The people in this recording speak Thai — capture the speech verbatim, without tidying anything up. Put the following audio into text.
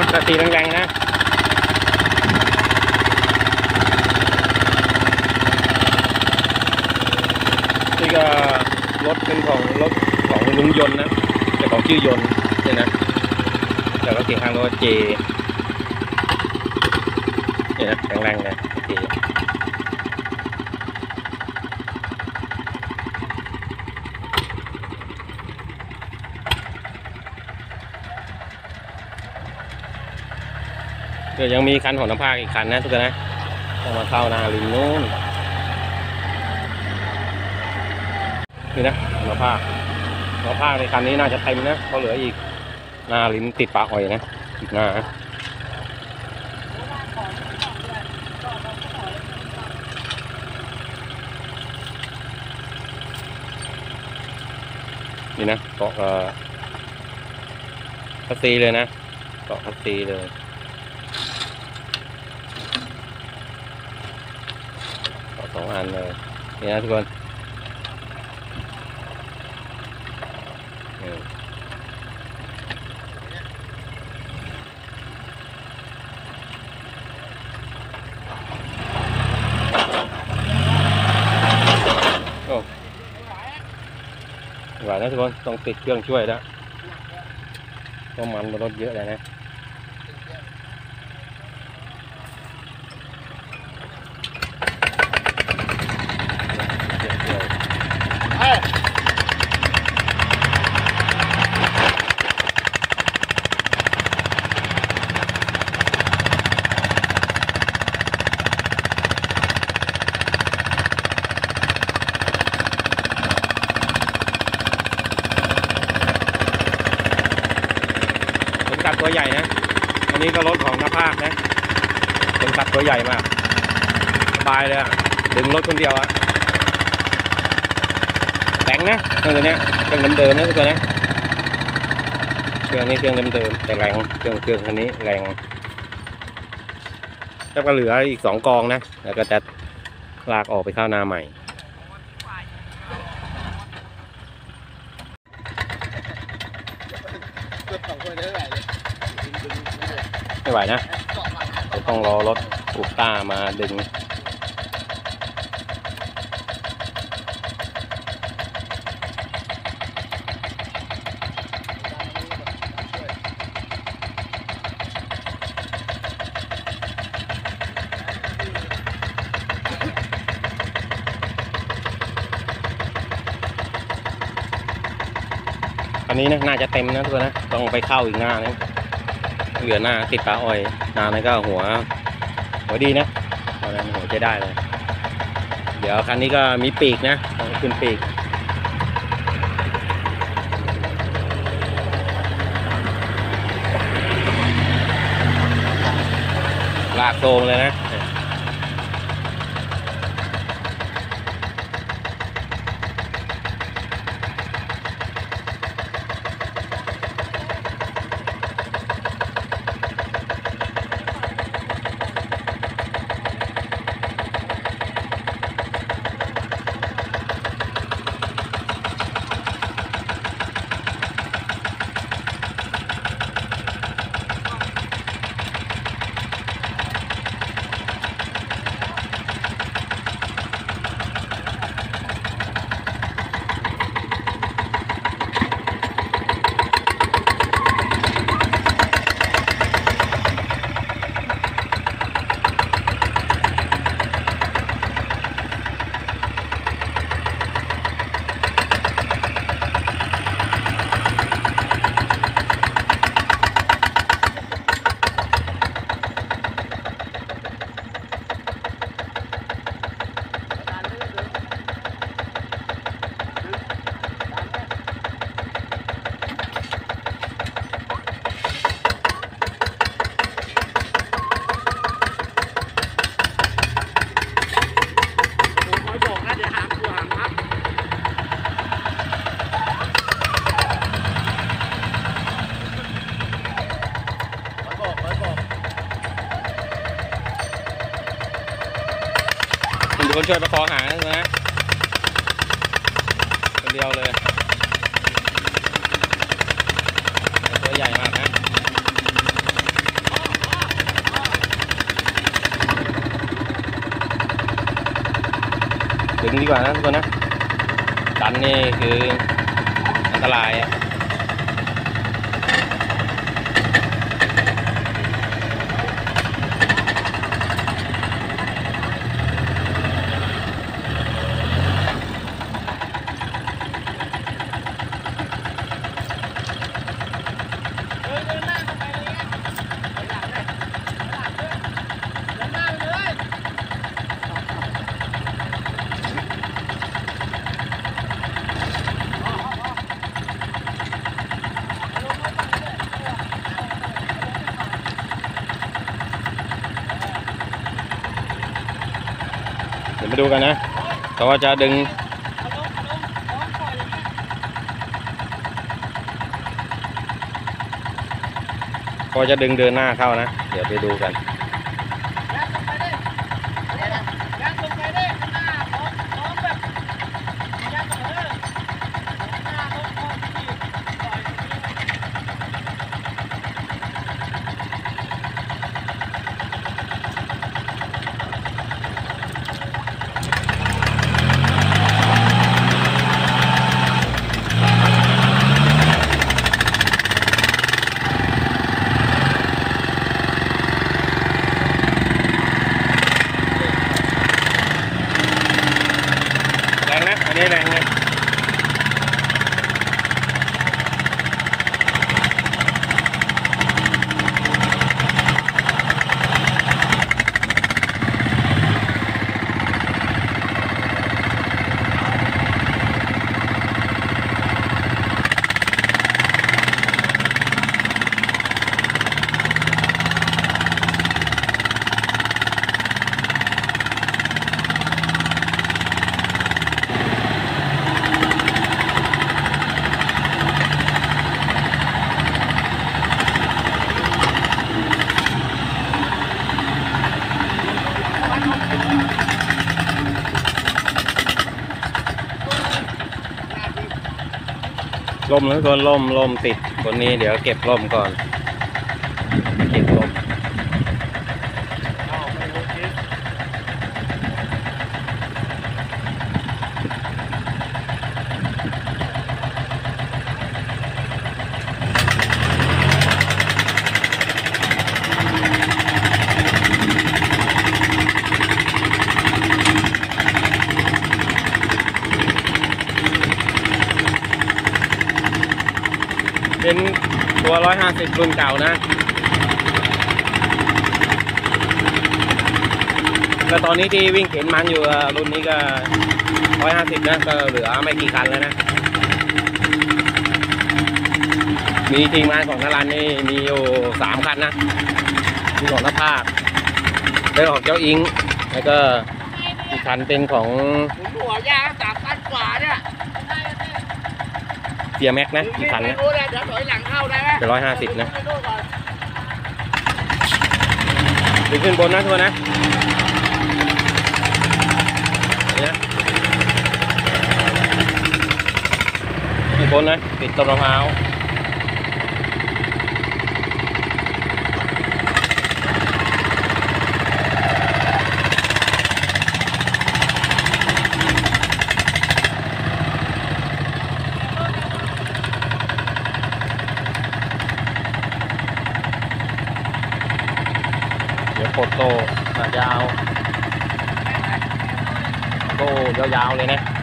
กระตีแรงๆนะนี่ก็รถเป็นของรถของลุงยนต์นะแต่ของชื่อยนต์เนี่ยนะแต่ก็เสียงข้างรถเจเนี่ยนะแรงๆนะเจเดี๋ยวยังมีคันของน้ำภาคอีกคันนะทุกคนนะต้องมาเข้านาลิงนู้นนี่นะน้ำภาคน้ำภาคในคันนี้น่าจะเต็มนะเพราะเหลืออีกนาลิงติดปากอ่อยนะอีกหน้านี่นะเกาะคัสซีเลยนะเกาะคัสซีเลยเกาะสองอันเลยนี่นะทุกคนหวานนะทุกคนต้องติดเครื่องช่วยแล้วเพราะมันรถเยอะเลยนะกัดตัวใหญ่นะอันนี้ก็รถของน้าภาคนะเป็นกัดตัวใหญ่มากสบายเลยอะดึงรถคนเดียวอะแข็งนะเครื่องตัวนี้เครื่องเดิมๆนะทุกคนนะเครื่องนี้เครื่องเดิมๆแต่แรงเครื่องเครื่องคันนี้แรงแล้วก็เหลืออีกสองกองนะแล้วก็จะลากออกไปเข้านาใหม่ไม่ไหวนะต้องรอรถกูต้ามาดึงอันนี้นะน่าจะเต็มนะทุกคนนะต้องไปเข้าอีกหน้านะเหลือหน้าติดปลาอ้อยหน้านั้นก็หัวหัวดีนะตอนนั้นหัวจะได้เลยเดี๋ยวคันนี้ก็มีปีกนะต้องขึ้นปีกลากโซงเลยนะคนช่วยประคองหางนะคนเดียวเลยตัวใหญ่มากนะดึงดีกว่านะทุกคนนะดันนี่คืออันตรายอ่ะเดี๋ยวมาดูกันนะเขาว่าจะดึงก็จะดึงเดินหน้าเข้านะเดี๋ยวไปดูกันแรงนะอันนี้แรงนะลมแล้วก็ลมลมติดบนนี้เดี๋ยวเก็บลมก่อนเก็บลมเป็นตัวร้อยห้าสิบรุ่นเก่านะแต่ตอนนี้ที่วิ่งเข็นมันอยู่รุ่นนี้ก็ร้อยห้าสิบนะก็เหลือไม่กี่คันแล้วนะมีทีมงานของนารันนี่มีอยู่สามคันนะมีของนภาคเป็นของเจ้าอิงแล้วก็อีกคันเป็นของหัวยางสามพันกว่าเนี่ยเสียแม็กนะอีกคันนะเป็นร้อยห้าสิบนะดึงขึ้นบนนะทุกคนนะเนี่ยขึ้นบนนะติดต้นมะพร้าวโคตรโตยาวโตยาวๆเลยนะ